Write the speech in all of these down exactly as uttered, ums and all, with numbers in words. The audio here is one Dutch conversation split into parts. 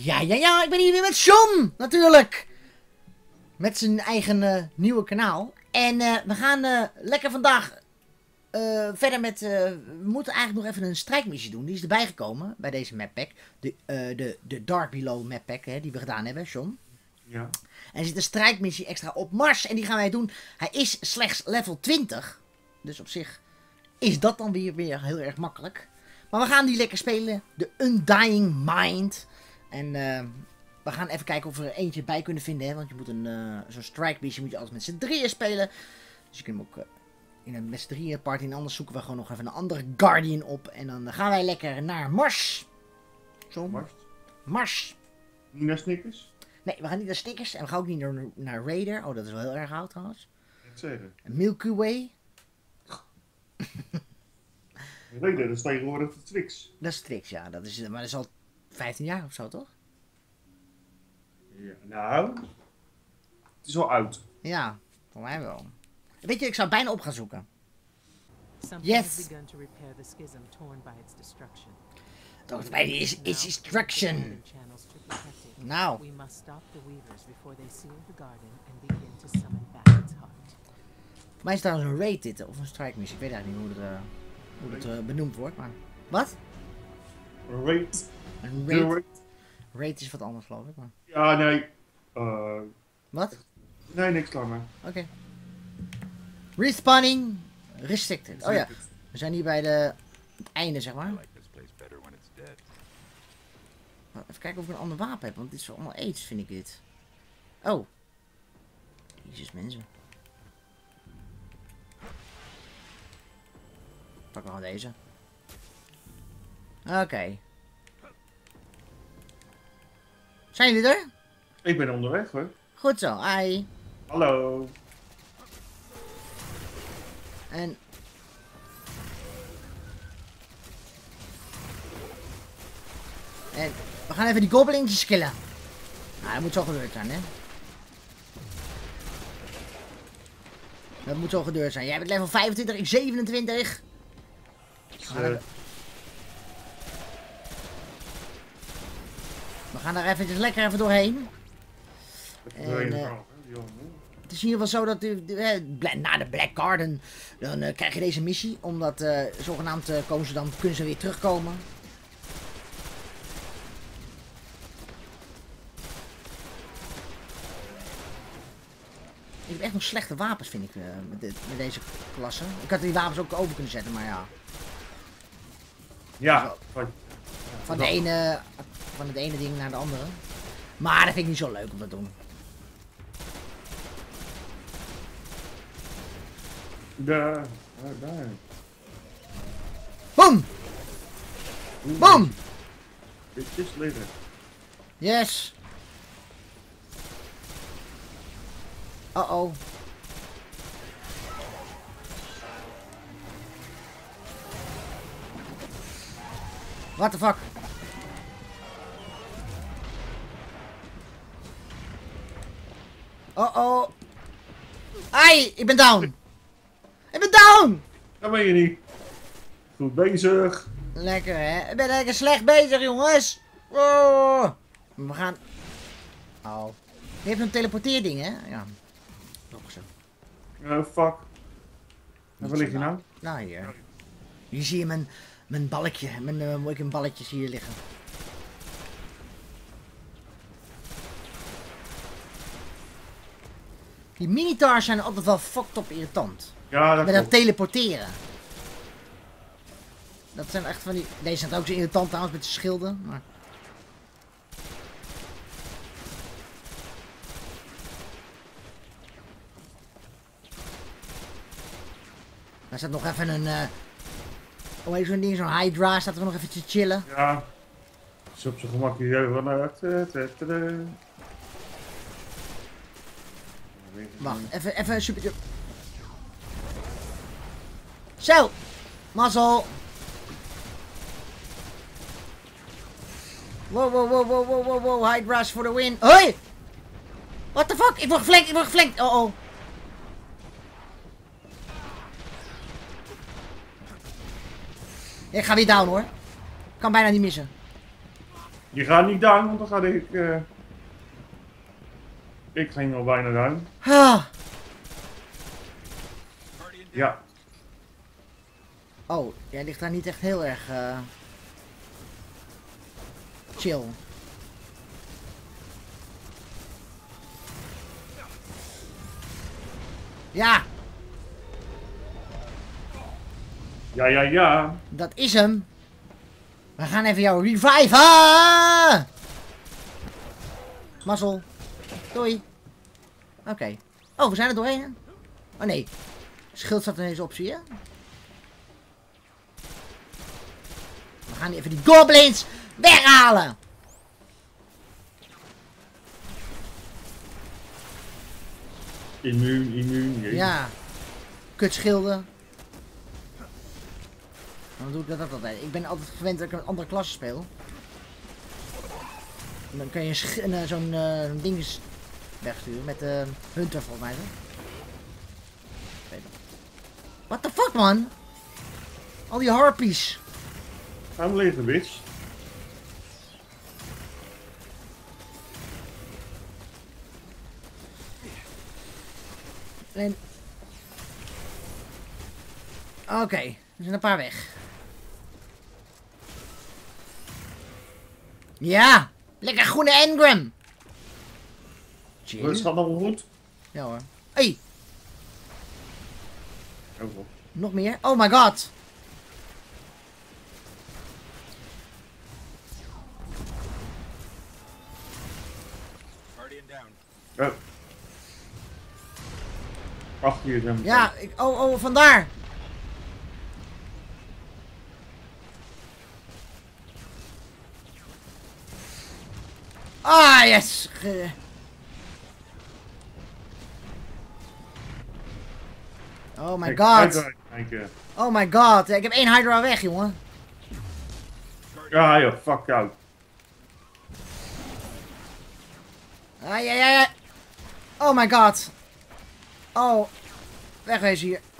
Ja, ja, ja, ik ben hier weer met John, natuurlijk. Met zijn eigen uh, nieuwe kanaal. En uh, we gaan uh, lekker vandaag uh, verder met... Uh, we moeten eigenlijk nog even een strijkmissie doen. Die is erbij gekomen bij deze mappack. De, uh, de, de Dark Below mappack hè, die we gedaan hebben, John. Ja. En er zit een strijkmissie extra op Mars. En die gaan wij doen. Hij is slechts level twintig. Dus op zich is dat dan weer, weer heel erg makkelijk. Maar we gaan die lekker spelen. De Undying Mind. En uh, we gaan even kijken of we er eentje bij kunnen vinden. Hè? Want je moet een uh, zo'n strike missie moet je altijd met z'n drieën spelen. Dus je kunt hem ook uh, in een met z'n drieën party. En anders zoeken we gewoon nog even een andere Guardian op. En dan gaan wij lekker naar Mars. Zo. Mars? Mars. Niet naar Snickers? Nee, we gaan niet naar Snickers. En we gaan ook niet naar, naar Raider. Oh, dat is wel heel erg oud trouwens. Net zeggen. Milky Way. Raider, dat is tegenwoordig de Twix. Dat is Twix, ja. Dat is, maar dat is al vijftien jaar of zo, toch? Ja, nou... Het is wel oud. Ja, voor mij wel. Weet je, ik zou bijna op gaan zoeken. Yes! Toch, bij die is, is destruction. Nou. Voor mij is daar een raid dit, of een strike missie. Ik weet eigenlijk niet hoe het, uh, hoe het uh, benoemd wordt, maar... Wat? Raid. Een raid. Raid is wat anders, geloof ik, maar... Ja, nee. Uh... Wat? Nee, niks langer. Oké. Okay. Respawning restricted. Oh ja, we zijn hier bij de, het einde, zeg maar. Even kijken of ik een ander wapen heb, want dit is allemaal aids, vind ik dit. Oh. Jezus, mensen. Pak gewoon deze. Oké. Okay. Zijn jullie er? Ik ben onderweg, hoor. Goed zo, ai. Hallo. En... En we gaan even die goblins killen. Nou, dat moet zo gebeurd zijn, hè. Dat moet zo gebeurd zijn. Jij bent level vijfentwintig, ik zevenentwintig. Dus, uh... We gaan daar eventjes lekker even doorheen. En, uh, het is in ieder geval zo dat u, uh, na de Black Garden, dan uh, krijg je deze missie. Omdat uh, zogenaamd uh, komen ze dan, kunnen ze weer terugkomen. Ik heb echt nog slechte wapens, vind ik, uh, met, dit, met deze klasse. Ik had die wapens ook over kunnen zetten, maar ja. Ja. Van, van, de ene, van het ene ding naar de andere. Maar dat vind ik niet zo leuk om te doen. Daar, daar, daar. Boom! Boom! Bitches later. Yes! Uh oh. What the fuck? Uh oh. Ai, ik ben down. Ik ben down. Dat ben je niet. Goed bezig. Lekker hè. Ik ben lekker slecht bezig jongens. Oh. We gaan... Oh. Je hebt een teleporteerding hè? Ja. Nog zo. Uh, fuck. En waar lig je nou? Nou hier. Hier zie je mijn, mijn balletje. Mijn uh, mooie balletjes hier liggen. Die minitars zijn altijd wel fucked up irritant. Ja, dat met dat teleporteren. Dat zijn echt van die... Deze zijn ook zo irritant trouwens met de schilden. Maar... Daar staat nog even een... Uh... Hoe heet zo'n ding? Zo'n Hydra staat er nog even te chillen. Ja. Is op zijn gemak hier van... Wacht, even, even een super... Zo! Mazzel! Wow, wow, wow, wow, wow, wow, wow, Hydra's for the win. Hoi! What the fuck? Ik word geflankt, ik word geflankt. Oh oh. Ik ga weer down hoor. Kan bijna niet missen. Je gaat niet down, want dan ga ik... Uh... Ik ging al bijna down. Ah. Ja. Oh, jij ligt daar niet echt heel erg uh, chill. Ja. Ja, ja, ja. Dat is hem. We gaan even jou reviven. Mazzel. Doei. Oké. Okay. Oh, we zijn er doorheen. Oh nee. Schild staat ineens op, zie je? We gaan even die goblins weghalen. Immuun, immuun. Jee. Ja. Kutschilden. Dan doe ik dat altijd. Ik ben altijd gewend dat ik een andere klasse speel. En dan kan je uh, zo'n uh, ding wegsturen met de uh, Hunter volgens mij. What the fuck, man? Al die harpies. Ga hem liggen, bitch. En... Oké, okay, er zijn een paar weg. Ja, lekker groene engram. Het gaat nog wel goed. Ja hoor. Hey. Oh, God. Nog meer? Oh my god. Oh. Achter je hem. Ja, ik, oh, oh, vandaar. Ah, yes. Ge oh my god. Oh my god. Ik heb één Hydra weg, jongen. Ja, joh. Fuck jou. Ah, ja, ja, ja. Oh my god. Oh. Wegwezen hier.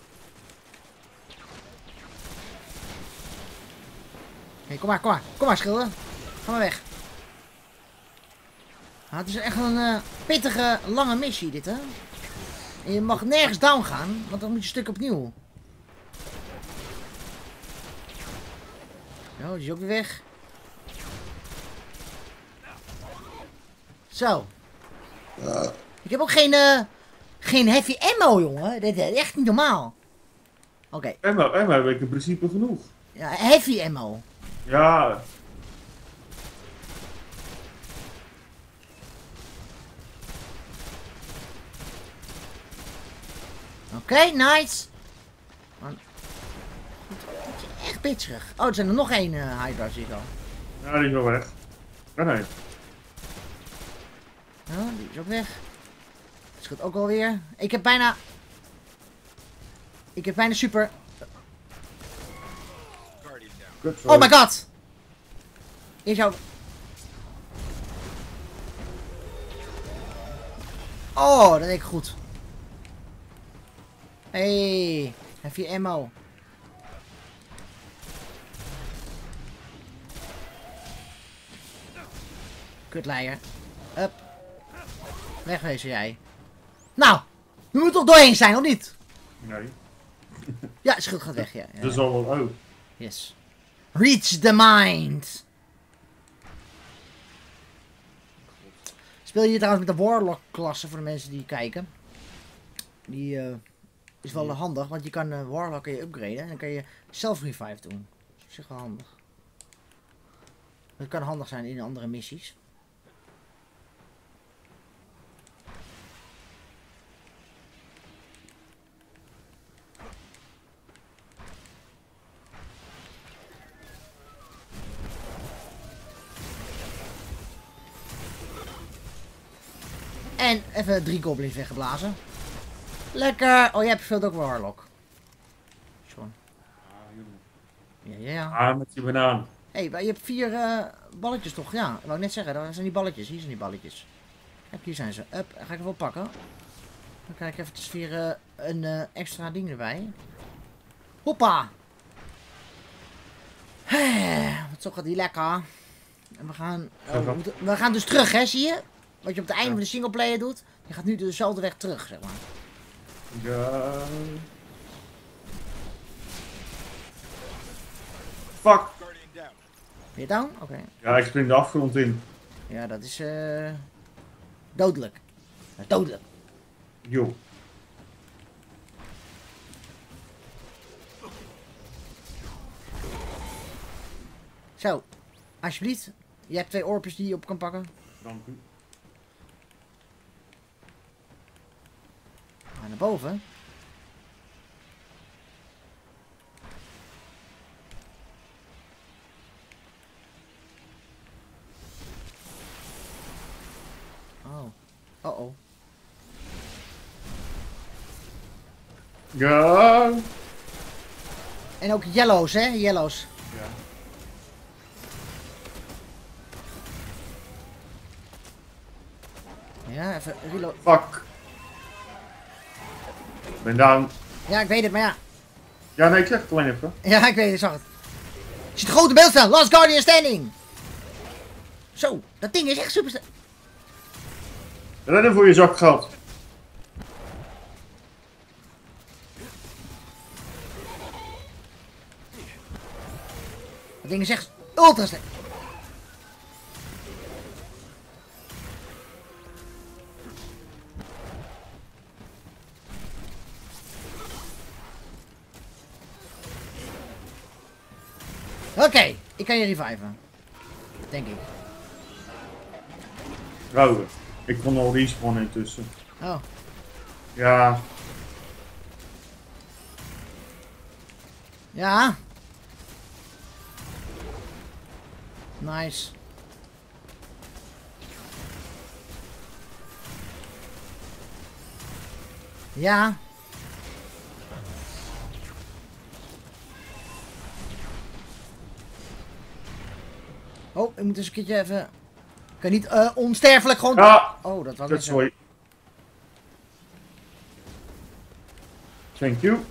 Hey, kom maar, kom maar. Kom maar, schilder. Ga maar weg. Ah, het is echt een uh, pittige, lange missie dit, hè. En je mag nergens down gaan, want dan moet je een stuk opnieuw. Oh, die is ook weer weg. Zo. Uh. Ik heb ook geen, uh, geen heavy ammo, jongen. Dit is echt niet normaal. Oké. Okay. Ammo, ammo heb ik in principe genoeg. Ja, heavy ammo. Ja. Oké, okay, nice. Man. Dat is echt pitcherig. Oh, er zijn er nog één uh, Hydra, zie ik al. Ja, die is wel weg. Oh, nee. Oh, die is ook weg. Dat schiet ook alweer. Ik heb bijna... Ik heb bijna super... Oh my god! Hier zou... Oh, dat deed ik goed. Hey, heb je ammo? Kutleier. Up. Wegwezen jij. Nou, je moet toch doorheen zijn, of niet? Nee. Ja, schild gaat weg, ja. ja. Dat is al wel ook. Yes. Reach the mind. Speel je hier trouwens met de Warlock klasse voor de mensen die kijken. Die uh, is wel handig, want je kan uh, Warlock kun je upgraden en dan kan je self revive doen. Dat is op zich wel handig. Dat kan handig zijn in andere missies. En even drie goblins weggeblazen. Lekker! Oh, jij speelt ook Warlock. John. Ja, ja, ja. Ah, met die banaan. Hé, hey, je hebt vier uh, balletjes toch? Ja, dat wou ik net zeggen. Dat zijn die balletjes. Hier zijn die balletjes. Kijk, hier zijn ze. Up, ga ik even pakken. Dan krijg ik even weer uh, een uh, extra ding erbij. Hoppa! Hey, wat zo gaat die lekker. En we gaan, Ja, oh, we, dat- moeten- we gaan dus terug, hè, zie je? Wat je op het einde Ja. van de singleplayer doet. Je gaat nu dezelfde weg terug, zeg maar. Ja. Fuck. Ben je down? Oké. Ja, ik spring de afgrond in. Ja, dat is eh dodelijk. Dat is dodelijk. Yo. Zo, alsjeblieft. Je hebt twee oorpjes die je op kan pakken. Dank u. Ga naar boven. Oh. Oh oh. Ja. En ook yellows, hè? Yellows. Ja. Ja, even reload. Fuck. Ik ben down. Ja, ik weet het, maar ja. Ja, nee, ik zeg het alleen even. Ja, ik weet het, ik zag het. Je ziet de grote beeld staan. Last Guardian standing. Zo, dat ding is echt super sterk. Redden voor je zak geld. Dat ding is echt ultra sterk. Oké, okay, ik kan je reviven. Denk ik. Rode. Ik kon al respawn intussen. Oh. Ja. Ja. Nice. Ja. Oh, ik moet eens een keertje even... Ik kan niet uh, onsterfelijk gewoon... Ja. Oh, dat was Dat niet zo. sorry. Thank you.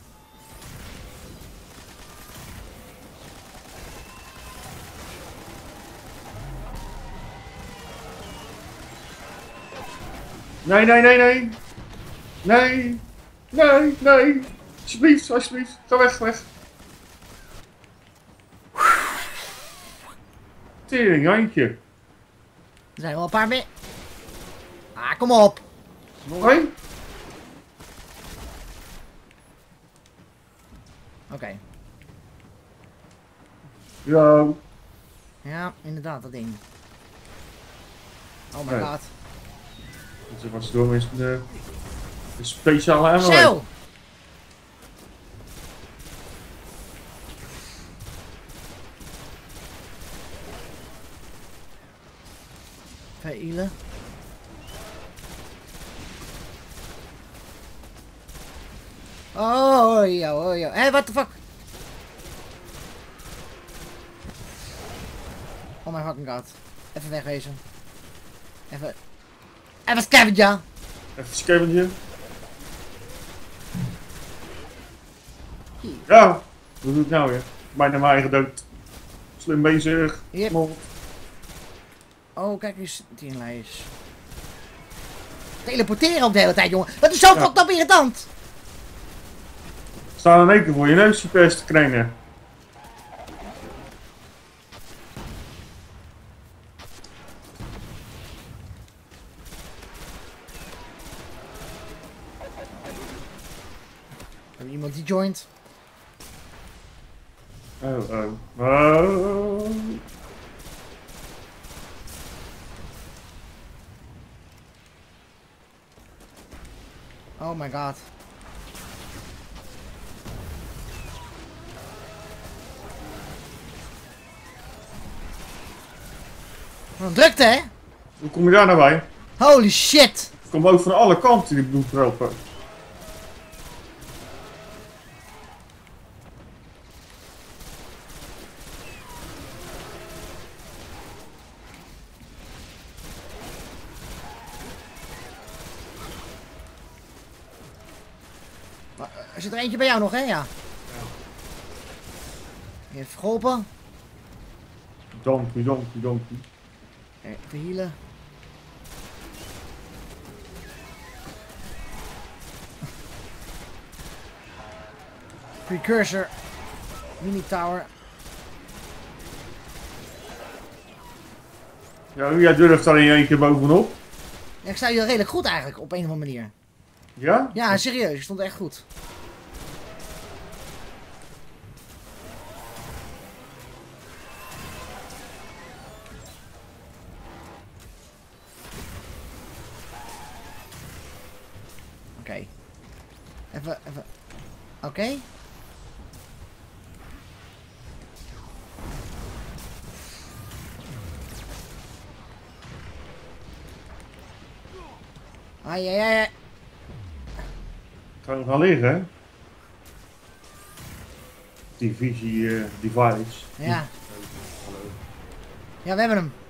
Nee, nee, nee, nee. Nee. Nee, nee. Alsjeblieft, alsjeblieft. Ga weg, weg. Tering, handje. Er zijn wel een paar meer. Ah, kom op. Hoi. Oké. Okay. Yo. Ja, inderdaad, dat ding. Oh my Nee. god. Dat was door is de, de speciale ammo. Zo! Veilen. Oh, ja, oh, ja. Hé, hey, what the fuck? Oh my fucking god. Even wegwezen. Even... Even scavenger! Even scavenger. Ja, wat doe ik nou weer? Bijna mijn eigen dood. Slim bezig. Yep. Mol. Oh, kijk eens, tierenlijst. Teleporteren ook de hele tijd, jongen. Dat is zo Ja. fucked up irritant. Staan in één keer voor je neus die pers te krijgen. Heb je iemand die joint? Oh, oh. Oh. Oh my god. Wat een drukte, hè? Hoe kom je daar nou bij? Holy shit! Het komt ook van alle kanten die bloedpropen. Er zit er eentje bij jou nog, hè? Ja. Die heeft geholpen. donkey, donkey, donkey. Even healen. Precursor. Mini tower. Ja, jij durft daar in één keer bovenop. Ja, ik sta hier redelijk goed eigenlijk, op een of andere manier. Ja? Ja, serieus. Ik stond echt goed. Oké. Okay. Even, even. Oké. Okay. Ai, ai, ai. Gaan we gaan liggen, hè? Divisie uh, device. Ja. Ja, we hebben hem.